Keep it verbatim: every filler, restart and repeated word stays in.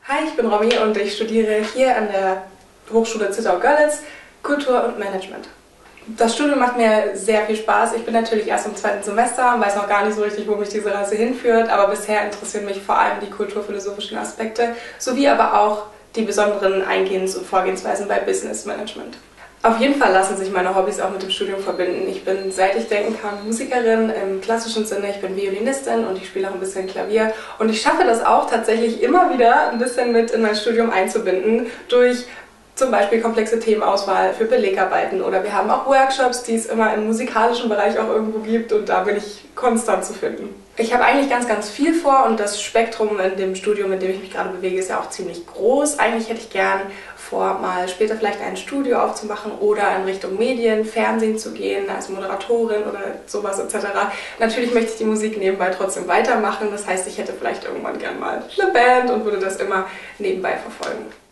Hi, ich bin Romy und ich studiere hier an der Hochschule Zittau-Görlitz Kultur und Management. Das Studium macht mir sehr viel Spaß. Ich bin natürlich erst im zweiten Semester und weiß noch gar nicht so richtig, wo mich diese Reise hinführt, aber bisher interessieren mich vor allem die kulturphilosophischen Aspekte sowie aber auch die besonderen Eingehens- und Vorgehensweisen bei Business Management. Auf jeden Fall lassen sich meine Hobbys auch mit dem Studium verbinden. Ich bin, seit ich denken kann, Musikerin im klassischen Sinne. Ich bin Violinistin und ich spiele auch ein bisschen Klavier. Und ich schaffe das auch tatsächlich immer wieder ein bisschen mit in mein Studium einzubinden durch zum Beispiel komplexe Themenauswahl für Belegarbeiten. Oder wir haben auch Workshops, die es immer im musikalischen Bereich auch irgendwo gibt und da bin ich konstant zu finden. Ich habe eigentlich ganz, ganz viel vor und das Spektrum in dem Studium, in dem ich mich gerade bewege, ist ja auch ziemlich groß. Eigentlich hätte ich gern vor, mal später vielleicht ein Studio aufzumachen oder in Richtung Medien, Fernsehen zu gehen, als Moderatorin oder sowas et cetera. Natürlich möchte ich die Musik nebenbei trotzdem weitermachen. Das heißt, ich hätte vielleicht irgendwann gern mal eine Band und würde das immer nebenbei verfolgen.